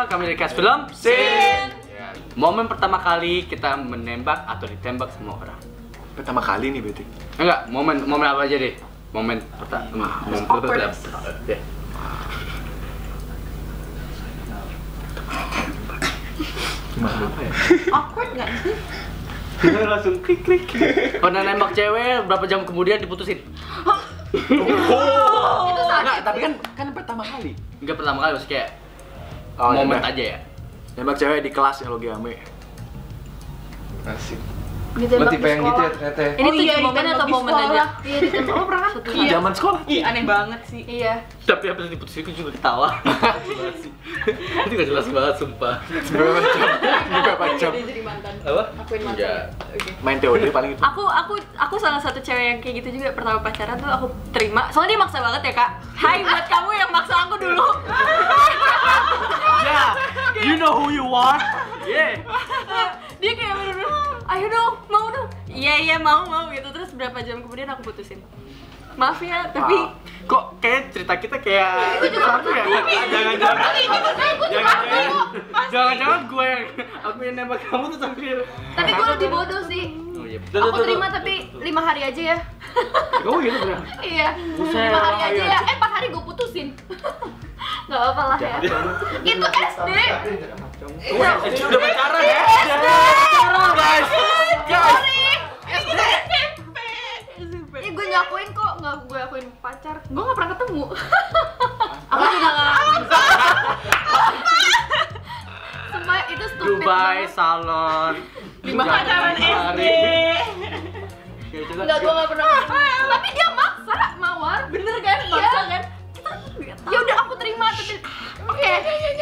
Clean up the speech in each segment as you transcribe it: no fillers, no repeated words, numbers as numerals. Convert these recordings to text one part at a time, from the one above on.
semua, kami dari Cast Film Scene. Ya, momen pertama kali kita menembak atau ditembak sama orang. Pertama kali nih berarti? Enggak, momen apa aja deh? Momen pertama. Momen pertama. Ya. Gimana apa ya? Awkward nggak sih? Langsung klik. Pernah nembak cewek, berapa jam kemudian diputusin? Itu sakit. Enggak, tapi kan pertama kali. Enggak pertama kali, maksudnya kayak Oh, momen iya. aja ya. Nembak cewek di kelas yang lagi ame. Asik. Ditembak Lo tipe di yang gitu ya sekolah. ternyata ya? Ini tuh iya, momen ditembak atau di momen sekolah. aja? Iya, ditembak. Lo pernah kan? Iya. Zaman sekolah. Ih, aneh banget sih. Iya. Tapi habis diputusin aku juga ketawa. Itu gak jelas banget, sumpah. Berapa jam? Jadi mantan. Apa? Akuin mantan. Enggak. Oke. Main TOD paling itu. Aku salah satu cewek yang kayak gitu juga. Pertama pacaran tuh aku terima. Soalnya dia maksa banget ya, Kak. Hai buat kamu yang maksa aku dulu. Yeah, you know who you are. Yeah. Dia kayak bener-bener, ayo dong, mau dong. Iya mau gitu. Terus berapa jam kemudian aku putusin. Maaf ya, tapi Kok kayak cerita kita kayak satu ya? Jangan-jangan gue yang aku yang nembak kamu tuh sambil. tapi gue lebih bodoh sih. Oh iya. Aku terima tapi 5 hari aja ya. Kamu gitu bener? Iya. Buset, 5 hari aja iya. ya. 4 hari gue putusin. Gak apa-apa lah ya. Itu SD. Udah pacaran ya? Pacaran guys. Sorry. Ini kita SMP. Ya gue ngakuin kok, nggak gue akuin pacar. Gue nggak pernah ketemu. Aku juga nggak. Sumpah itu stupid Dubai banget. salon. Pacaran SD. Enggak, gue nggak pernah. Tapi dia maksa, Mawar. Bener kan? Maksa kan? Ya udah aku terima tapi oke.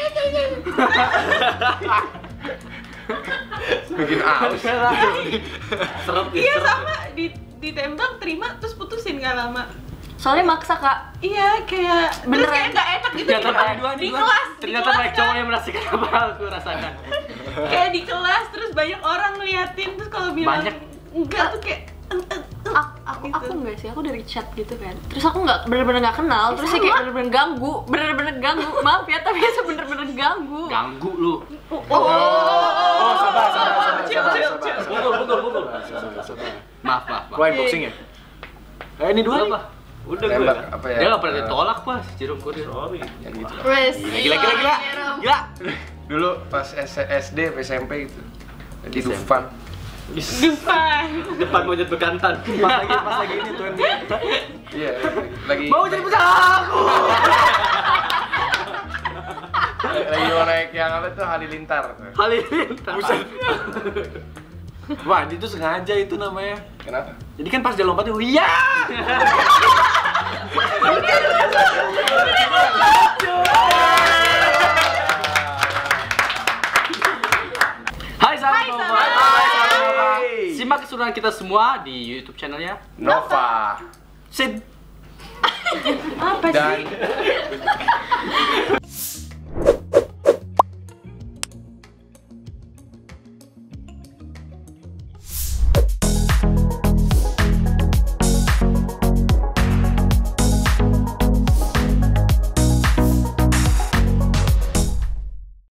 Bikin aus. Serem Iya sama ditembak terima terus putusin nggak lama. Soalnya maksa, Kak. Iya kayak terus Beneran. kayak nggak enak gitu Ternyata di kelas. Ternyata banyak cowok yang merasakan apa yang aku rasakan. Kayak di kelas terus banyak orang ngeliatin terus kalau bilang Banyak. enggak tuh kayak Aku enggak sih, aku dari chat gitu kan. Terus aku nggak bener-bener nggak kenal, terus dia kayak bener-bener ganggu. Maaf ya, tapi itu bener-bener ganggu. Ganggu lu. Oh, sabar. Pukul. Maaf. Lo unboxing ya? Ini dua Apa? Udah gue. Nembak apa ya? Dia nggak pernah ditolak pas Jerome Kurir. Sorry. Ya gitu. Wes. Gila. Dulu pas SD, SMP gitu. Di Dufan. Depan monyet bekantan. Pas lagi ini tuh Iya, lagi Mau jadi pacar aku. lagi mau naik yang apa tuh Halilintar. Halilintar. Buset. Wah, itu sengaja itu namanya. Kenapa? Jadi kan pas dia lompat, iya. Hai sahabat Nova. Hai. Simak keseruan kita semua di YouTube channelnya Nova. Sid. apa sih? Dan